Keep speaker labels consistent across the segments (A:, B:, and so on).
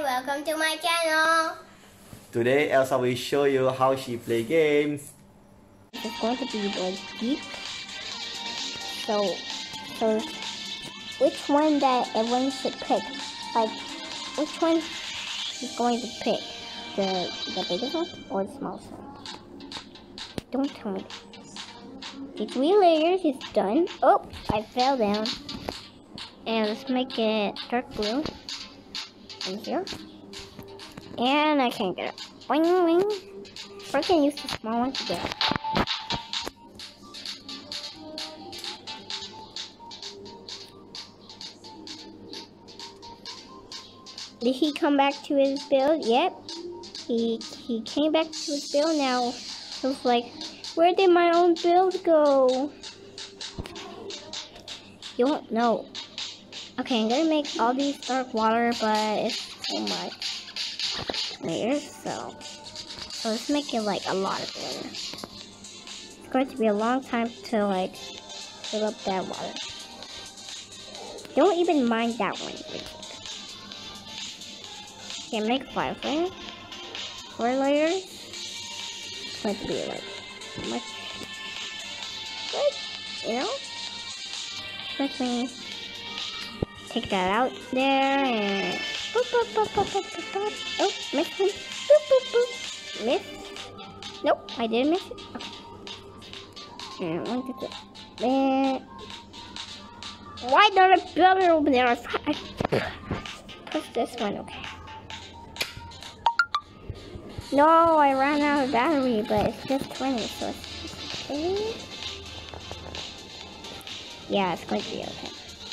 A: welcome to my channel.
B: Today Elsa will show you how she play games.
A: It's going to be like deep. So which one that everyone should pick? Like which one is going to pick? The biggest one or the smallest one? Don't tell me. The 3 layers is done. Oh, I fell down. And let's make it dark blue in here. And I can't get it. Boing, boing. Or I can use the small one to get it. Did he come back to his build? Yep. He came back to his build now. It was like, where did my own build go? You won't know. Okay, I'm gonna make all these dark water, but it's so much layers, so let's make it like a lot of layers. It's going to be a long time to like fill up that water. Don't even mind that one. Okay, make 5 layers. 4 layers. It's going to be like much good, you know? Let me take that out there and boop, boop, boop, boop, boop, boop, boop. Oh, missed one. Boop, boop, boop. Miss. Nope, I didn't miss it. Okay. And 1, 2, 3. And why don't I build it over there? I push this one, okay. No, I ran out of battery, but it's just 20, so it's okay. Yeah, it's going to be okay.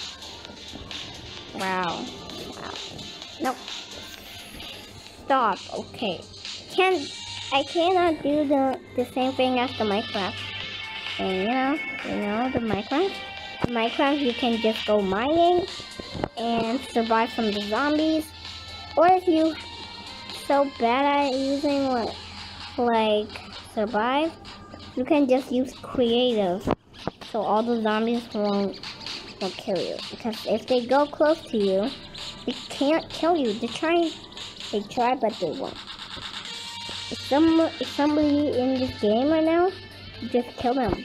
A: Wow. Nope. Stop. Okay. I cannot do the same thing as the Minecraft. And you know the Minecraft? The Minecraft you can just go mining and survive from the zombies. Or if you so bad at using like survive, you can just use creative. So all the zombies won't kill you. Because if they go close to you, they can't kill you. They try, but they won't. If somebody in this game right now, just kill them.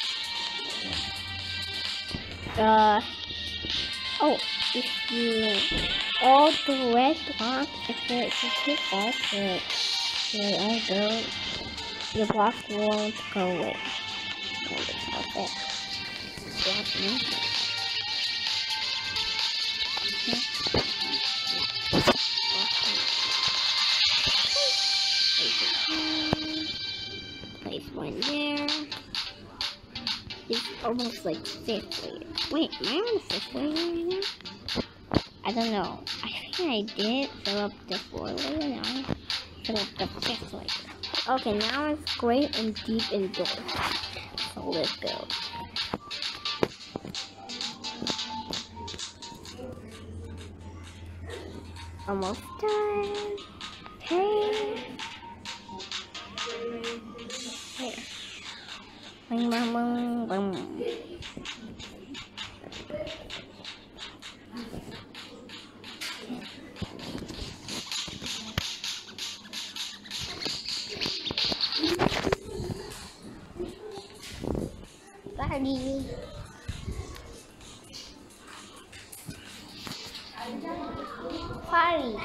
A: Oh, if you all the red blocks, if you take off your own build, your blocks won't go away. Okay. Place one there. It's almost like 5th layer. Wait, am I on the 5th layer right now? I don't know. I think I did fill up the 4th layer. Now I fill up the 5th layer. Okay, now it's great and deep indoors. So let's go. Almost done. Hey. Here. Bang, bang, bang, bang. Party. Party.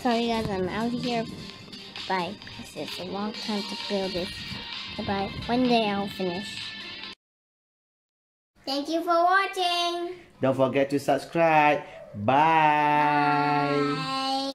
A: Sorry guys, I'm out of here. Bye. This is a long time to build this. Bye. One day I'll finish. Thank you for watching.
B: Don't forget to subscribe. Bye.
A: Bye.